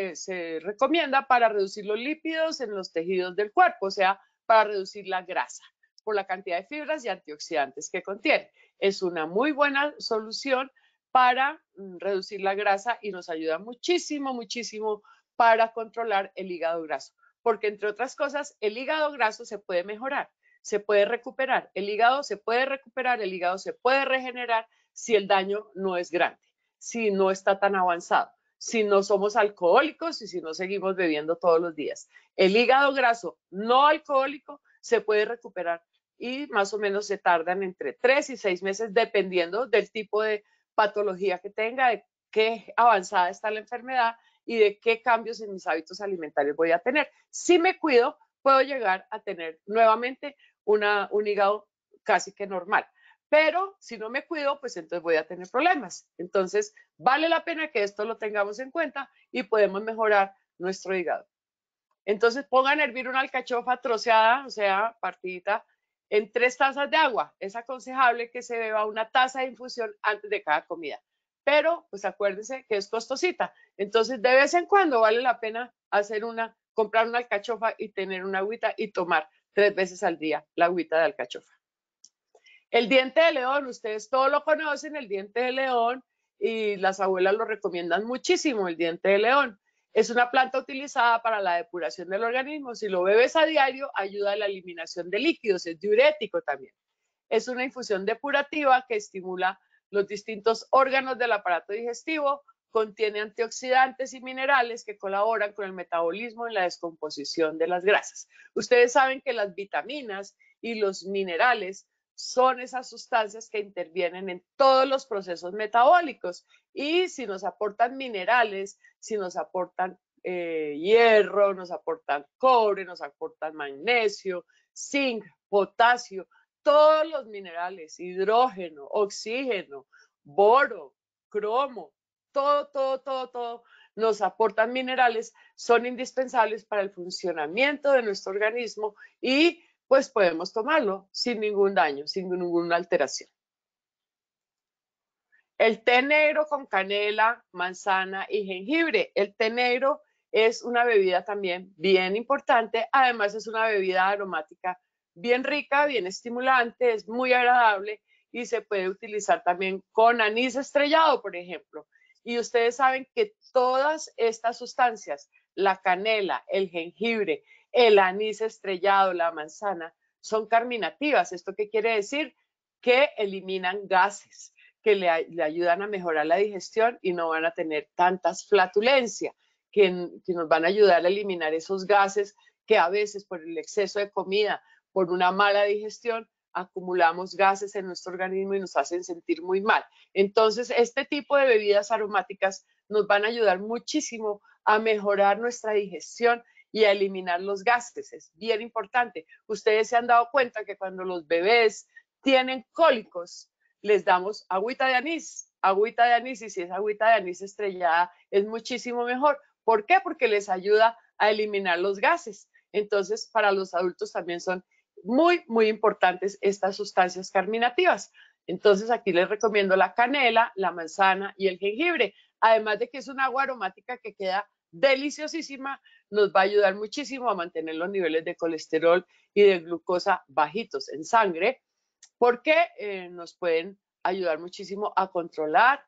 recomienda para reducir los lípidos en los tejidos del cuerpo, o sea, para reducir la grasa, por la cantidad de fibras y antioxidantes que contiene. Es una muy buena solución para reducir la grasa y nos ayuda muchísimo, muchísimo para controlar el hígado graso, porque entre otras cosas, el hígado graso se puede mejorar, se puede recuperar, el hígado se puede recuperar, el hígado se puede regenerar si el daño no es grande, si no está tan avanzado, si no somos alcohólicos y si no seguimos bebiendo todos los días. El hígado graso no alcohólico se puede recuperar y más o menos se tardan entre 3 y 6 meses dependiendo del tipo de patología que tenga, de qué avanzada está la enfermedad y de qué cambios en mis hábitos alimentarios voy a tener. Si me cuido, puedo llegar a tener nuevamente un hígado casi que normal. Pero si no me cuido, pues entonces voy a tener problemas. Entonces, vale la pena que esto lo tengamos en cuenta y podemos mejorar nuestro hígado. Entonces, pongan a hervir una alcachofa troceada, o sea, partidita, en 3 tazas de agua. Es aconsejable que se beba una taza de infusión antes de cada comida. Pero, pues acuérdense que es costosita. Entonces, de vez en cuando vale la pena comprar una alcachofa y tener una agüita y tomar 3 veces al día la agüita de alcachofa. El diente de león, ustedes todos lo conocen, el diente de león, y las abuelas lo recomiendan muchísimo, el diente de león. Es una planta utilizada para la depuración del organismo. Si lo bebes a diario, ayuda a la eliminación de líquidos, es diurético también. Es una infusión depurativa que estimula los distintos órganos del aparato digestivo, contiene antioxidantes y minerales que colaboran con el metabolismo y la descomposición de las grasas. Ustedes saben que las vitaminas y los minerales son esas sustancias que intervienen en todos los procesos metabólicos, y si nos aportan minerales, si nos aportan hierro, nos aportan cobre, nos aportan magnesio, zinc, potasio, todos los minerales, hidrógeno, oxígeno, boro, cromo, todo nos aportan minerales, son indispensables para el funcionamiento de nuestro organismo y pues podemos tomarlo sin ningún daño, sin ninguna alteración. El té negro con canela, manzana y jengibre. El té negro es una bebida también bien importante, además es una bebida aromática bien rica, bien estimulante, es muy agradable y se puede utilizar también con anís estrellado, por ejemplo. Y ustedes saben que todas estas sustancias, la canela, el jengibre, el anís estrellado, la manzana, son carminativas. ¿Esto qué quiere decir? Que eliminan gases, que le ayudan a mejorar la digestión y no van a tener tantas flatulencias, que nos van a ayudar a eliminar esos gases que a veces por el exceso de comida, por una mala digestión, acumulamos gases en nuestro organismo y nos hacen sentir muy mal. Entonces, este tipo de bebidas aromáticas nos van a ayudar muchísimo a mejorar nuestra digestión y a eliminar los gases. Es bien importante. Ustedes se han dado cuenta que cuando los bebés tienen cólicos, les damos agüita de anís. Agüita de anís, y si es agüita de anís estrellada, es muchísimo mejor. ¿Por qué? Porque les ayuda a eliminar los gases. Entonces, para los adultos también son muy, muy importantes estas sustancias carminativas. Entonces, aquí les recomiendo la canela, la manzana y el jengibre. Además de que es un agua aromática que queda deliciosísima, nos va a ayudar muchísimo a mantener los niveles de colesterol y de glucosa bajitos en sangre, porque nos pueden ayudar muchísimo a controlar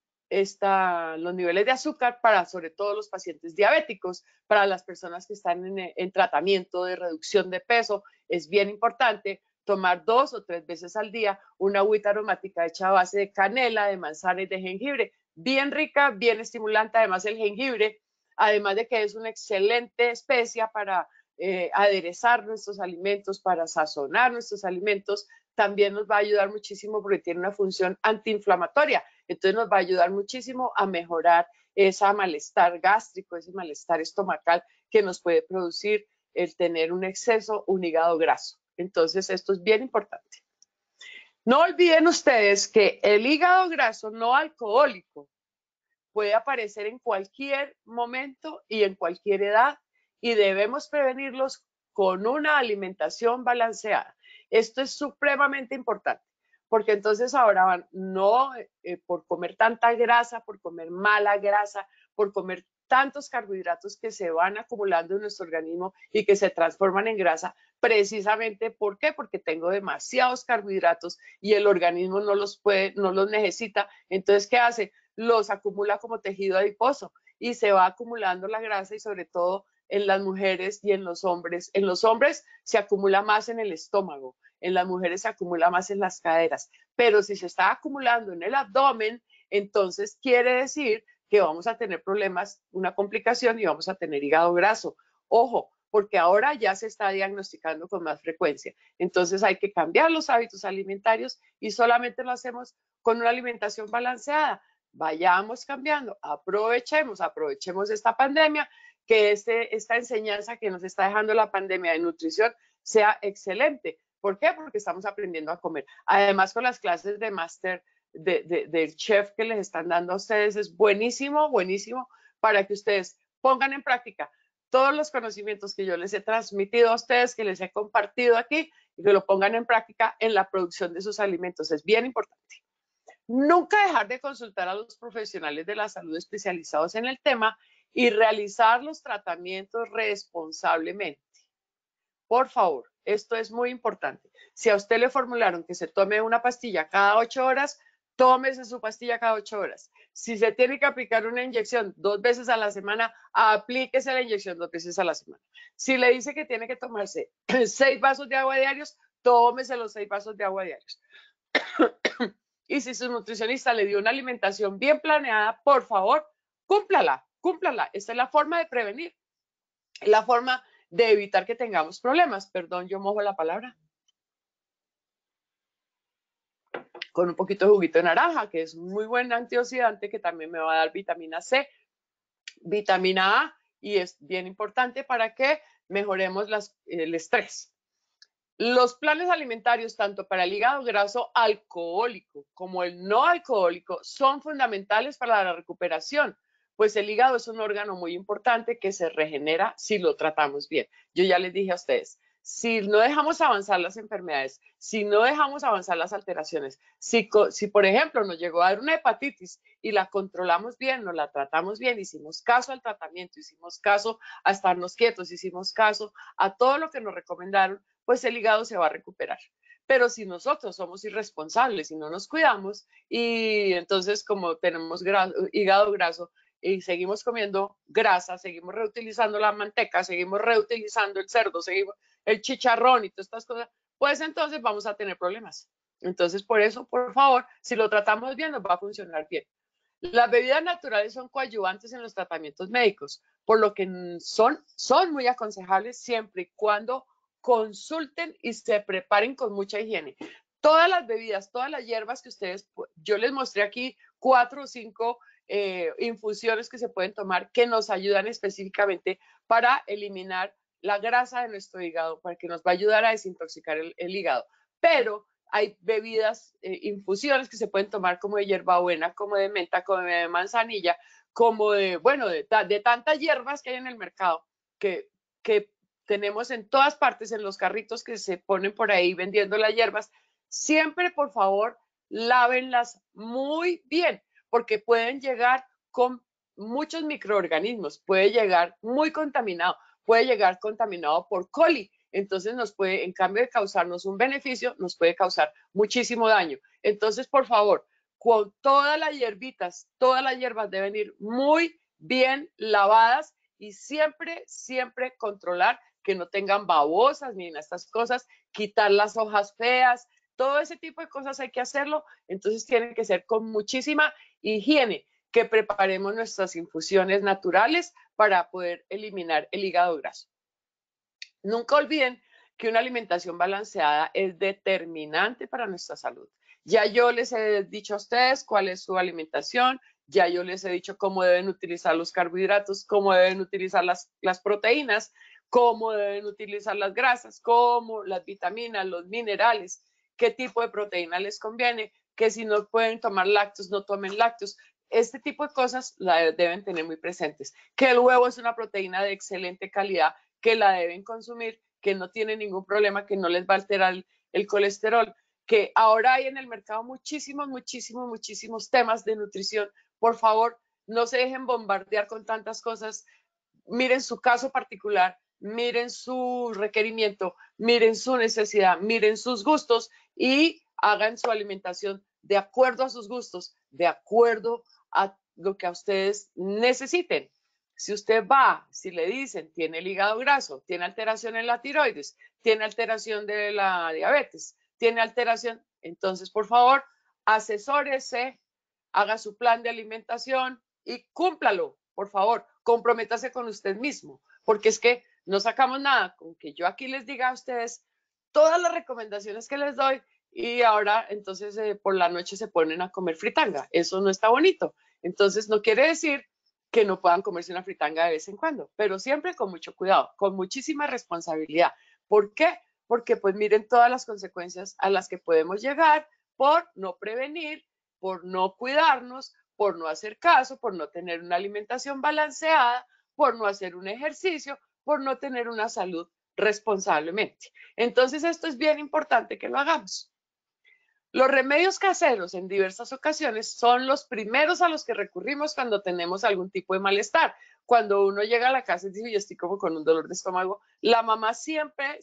los niveles de azúcar para sobre todo los pacientes diabéticos, para las personas que están en tratamiento de reducción de peso. Es bien importante tomar 2 o 3 veces al día una agüita aromática hecha a base de canela, de manzana y de jengibre, bien rica, bien estimulante. Además el jengibre, además de que es una excelente especia para aderezar nuestros alimentos, para sazonar nuestros alimentos, también nos va a ayudar muchísimo porque tiene una función antiinflamatoria. Entonces nos va a ayudar muchísimo a mejorar ese malestar gástrico, ese malestar estomacal que nos puede producir el tener un exceso, un hígado graso. Entonces esto es bien importante. No olviden ustedes que el hígado graso no alcohólico puede aparecer en cualquier momento y en cualquier edad, y debemos prevenirlos con una alimentación balanceada. Esto es supremamente importante, porque entonces ahora no por comer tanta grasa, por comer mala grasa, por comer tantos carbohidratos que se van acumulando en nuestro organismo y que se transforman en grasa, precisamente ¿por qué? Porque tengo demasiados carbohidratos y el organismo no los necesita. Entonces, ¿qué hace? Los acumula como tejido adiposo y se va acumulando la grasa, y sobre todo en las mujeres y en los hombres. En los hombres se acumula más en el estómago, en las mujeres se acumula más en las caderas, pero si se está acumulando en el abdomen, entonces quiere decir que vamos a tener problemas, una complicación, y vamos a tener hígado graso. Ojo, porque ahora ya se está diagnosticando con más frecuencia. Entonces hay que cambiar los hábitos alimentarios y solamente lo hacemos con una alimentación balanceada. Vayamos cambiando, aprovechemos esta pandemia, que esta enseñanza que nos está dejando la pandemia de nutrición sea excelente. ¿Por qué? Porque estamos aprendiendo a comer. Además, con las clases de máster del chef que les están dando a ustedes, es buenísimo, buenísimo, para que ustedes pongan en práctica todos los conocimientos que yo les he transmitido a ustedes, que les he compartido aquí, y que lo pongan en práctica en la producción de sus alimentos. Es bien importante. Nunca dejar de consultar a los profesionales de la salud especializados en el tema y realizar los tratamientos responsablemente. Por favor, esto es muy importante. Si a usted le formularon que se tome una pastilla cada 8 horas, tómese su pastilla cada 8 horas. Si se tiene que aplicar una inyección 2 veces a la semana, aplíquese la inyección 2 veces a la semana. Si le dice que tiene que tomarse 6 vasos de agua diarios, tómese los 6 vasos de agua diarios. Y si su nutricionista le dio una alimentación bien planeada, por favor, cúmplala, cúmplala. Esta es la forma de prevenir, la forma de evitar que tengamos problemas. Perdón, yo mojo la palabra. Con un poquito de juguito de naranja, que es muy buen antioxidante, que también me va a dar vitamina C, vitamina A, y es bien importante para que mejoremos el estrés. Los planes alimentarios, tanto para el hígado graso alcohólico como el no alcohólico, son fundamentales para la recuperación, pues el hígado es un órgano muy importante que se regenera si lo tratamos bien. Yo ya les dije a ustedes, si no dejamos avanzar las enfermedades, si no dejamos avanzar las alteraciones, si por ejemplo nos llegó a dar una hepatitis y la controlamos bien, nos la tratamos bien, hicimos caso al tratamiento, hicimos caso a estarnos quietos, hicimos caso a todo lo que nos recomendaron, pues el hígado se va a recuperar. Pero si nosotros somos irresponsables y no nos cuidamos, y entonces como tenemos hígado graso y seguimos comiendo grasa, seguimos reutilizando la manteca, seguimos reutilizando el cerdo, seguimos el chicharrón y todas estas cosas, pues entonces vamos a tener problemas. Entonces, por eso, por favor, si lo tratamos bien, nos va a funcionar bien. Las bebidas naturales son coadyuvantes en los tratamientos médicos, por lo que son muy aconsejables siempre y cuando consulten y se preparen con mucha higiene. Todas las bebidas, todas las hierbas que ustedes, yo les mostré aquí 4 o 5 infusiones que se pueden tomar que nos ayudan específicamente para eliminar la grasa de nuestro hígado, para que nos va a ayudar a desintoxicar el hígado. Pero hay bebidas, infusiones que se pueden tomar como de hierbabuena, como de menta, como de manzanilla, como de, bueno, de tantas hierbas que hay en el mercado que tenemos en todas partes, en los carritos que se ponen por ahí vendiendo las hierbas. Siempre, por favor, lávenlas muy bien, porque pueden llegar con muchos microorganismos, puede llegar muy contaminado, puede llegar contaminado por coli. Entonces nos puede, en cambio de causarnos un beneficio, nos puede causar muchísimo daño. Entonces, por favor, con todas las hierbitas, todas las hierbas deben ir muy bien lavadas y siempre, siempre controlar que no tengan babosas ni en estas cosas, quitar las hojas feas, todo ese tipo de cosas hay que hacerlo. Entonces tienen que ser con muchísima higiene, que preparemos nuestras infusiones naturales para poder eliminar el hígado graso. Nunca olviden que una alimentación balanceada es determinante para nuestra salud. Ya yo les he dicho a ustedes cuál es su alimentación, ya yo les he dicho cómo deben utilizar los carbohidratos, cómo deben utilizar las proteínas, cómo deben utilizar las grasas, cómo las vitaminas, los minerales, qué tipo de proteína les conviene, que si no pueden tomar lácteos, no tomen lácteos. Este tipo de cosas la deben tener muy presentes. Que el huevo es una proteína de excelente calidad, que la deben consumir, que no tiene ningún problema, que no les va a alterar el colesterol, que ahora hay en el mercado muchísimos temas de nutrición. Por favor, no se dejen bombardear con tantas cosas. Miren su caso particular, miren su requerimiento, miren su necesidad, miren sus gustos y hagan su alimentación de acuerdo a sus gustos, de acuerdo a lo que a ustedes necesiten. Si usted va, si le dicen, tiene el hígado graso, tiene alteración en la tiroides, tiene alteración de la diabetes, tiene alteración, entonces, por favor, asesórese, haga su plan de alimentación y cúmplalo, por favor, comprométase con usted mismo, porque es que no sacamos nada con que yo aquí les diga a ustedes todas las recomendaciones que les doy y ahora entonces por la noche se ponen a comer fritanga. Eso no está bonito. Entonces no quiere decir que no puedan comerse una fritanga de vez en cuando, pero siempre con mucho cuidado, con muchísima responsabilidad. ¿Por qué? Porque pues miren todas las consecuencias a las que podemos llegar por no prevenir, por no cuidarnos, por no hacer caso, por no tener una alimentación balanceada, por no hacer un ejercicio, por no tener una salud responsablemente. Entonces esto es bien importante que lo hagamos. Los remedios caseros en diversas ocasiones son los primeros a los que recurrimos cuando tenemos algún tipo de malestar. Cuando uno llega a la casa y dice, yo estoy como con un dolor de estómago, la mamá siempre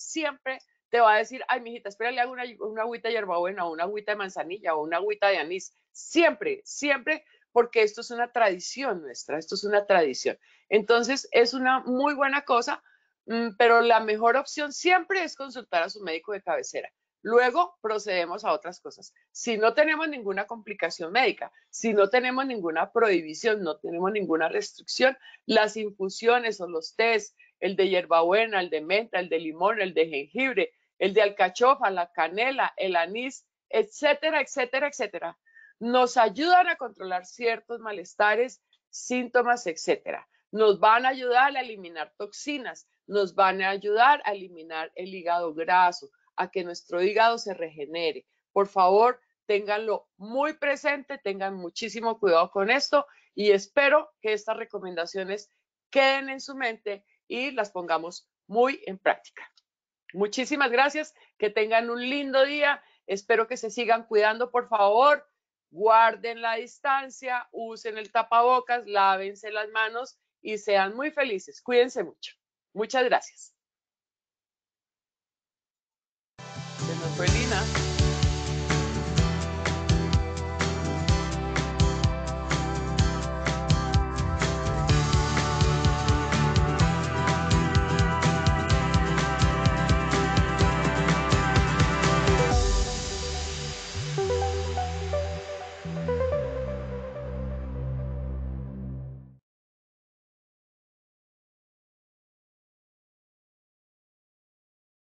te va a decir, ay, mijita, espera, le hago una agüita de hierbabuena o una agüita de manzanilla o una agüita de anís. Siempre, porque esto es una tradición nuestra, esto es una tradición. Entonces, es una muy buena cosa, pero la mejor opción siempre es consultar a su médico de cabecera. Luego procedemos a otras cosas. Si no tenemos ninguna complicación médica, si no tenemos ninguna prohibición, no tenemos ninguna restricción, las infusiones o los tés, el de hierbabuena, el de menta, el de limón, el de jengibre, el de alcachofa, la canela, el anís, etcétera, etcétera, etcétera, nos ayudan a controlar ciertos malestares, síntomas, etcétera. Nos van a ayudar a eliminar toxinas, nos van a ayudar a eliminar el hígado graso, a que nuestro hígado se regenere. Por favor, ténganlo muy presente, tengan muchísimo cuidado con esto y espero que estas recomendaciones queden en su mente y las pongamos muy en práctica. Muchísimas gracias, que tengan un lindo día, espero que se sigan cuidando, por favor, guarden la distancia, usen el tapabocas, lávense las manos y sean muy felices. Cuídense mucho. Muchas gracias. Se nos fue Lina.